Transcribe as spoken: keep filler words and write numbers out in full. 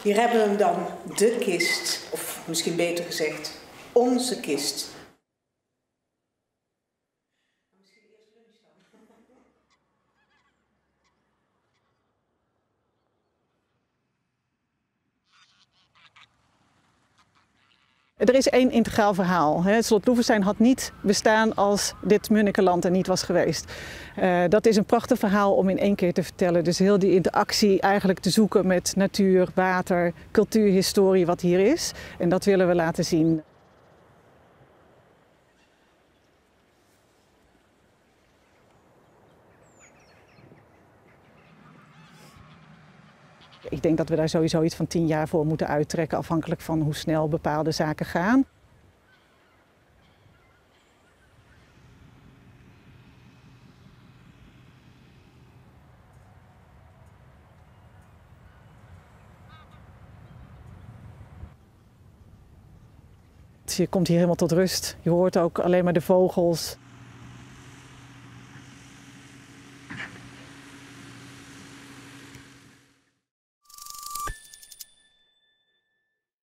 Hier hebben we hem dan, de kist, of misschien beter gezegd, onze kist. Er is één integraal verhaal. Het slot Loevestein had niet bestaan als dit Munnikenland er niet was geweest. Uh, dat is een prachtig verhaal om in één keer te vertellen. Dus heel die interactie eigenlijk te zoeken met natuur, water, cultuur, historie wat hier is. En dat willen we laten zien. Ik denk dat we daar sowieso iets van tien jaar voor moeten uittrekken, afhankelijk van hoe snel bepaalde zaken gaan. Je komt hier helemaal tot rust. Je hoort ook alleen maar de vogels.